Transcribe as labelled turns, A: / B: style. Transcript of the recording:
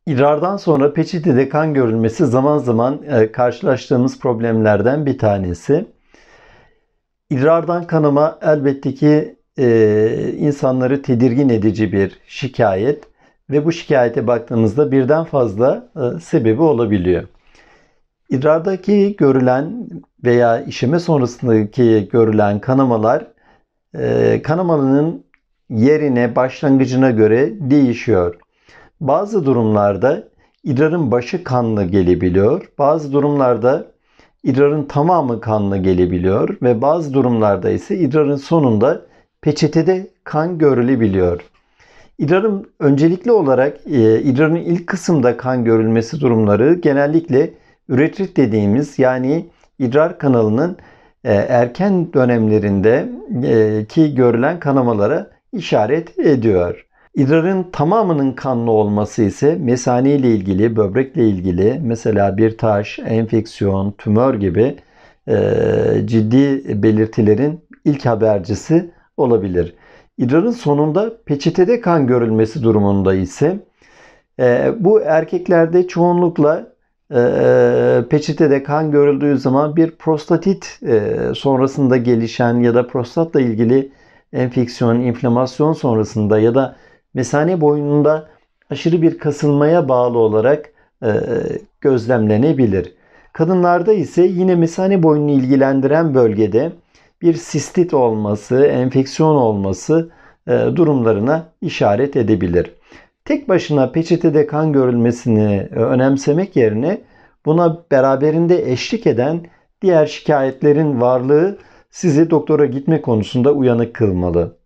A: İdrardan sonra peçetede kan görülmesi zaman zaman karşılaştığımız problemlerden bir tanesi. İdrardan kanama elbette ki insanları tedirgin edici bir şikayet ve bu şikayete baktığımızda birden fazla sebebi olabiliyor. İdrardaki görülen veya işeme sonrasındaki görülen kanamalar kanamanın yerine, başlangıcına göre değişiyor. Bazı durumlarda idrarın başı kanlı gelebiliyor. Bazı durumlarda idrarın tamamı kanlı gelebiliyor ve bazı durumlarda ise idrarın sonunda peçetede kan görülebiliyor. İdrarın öncelikli olarak idrarın ilk kısımda kan görülmesi durumları genellikle üretrit dediğimiz yani idrar kanalının erken dönemlerinde ki görülen kanamalara işaret ediyor. İdrarın tamamının kanlı olması ise mesane ile ilgili, böbrekle ilgili mesela bir taş, enfeksiyon, tümör gibi ciddi belirtilerin ilk habercisi olabilir. İdrarın sonunda peçetede kan görülmesi durumunda ise bu erkeklerde çoğunlukla peçetede kan görüldüğü zaman bir prostatit sonrasında gelişen ya da prostatla ilgili enfeksiyon, inflamasyon sonrasında ya da mesane boyununda aşırı bir kasılmaya bağlı olarak gözlemlenebilir. Kadınlarda ise yine mesane boyunu ilgilendiren bölgede bir sistit olması, enfeksiyon olması durumlarına işaret edebilir. Tek başına peçetede kan görülmesini önemsemek yerine buna beraberinde eşlik eden diğer şikayetlerin varlığı sizi doktora gitme konusunda uyanık kılmalı.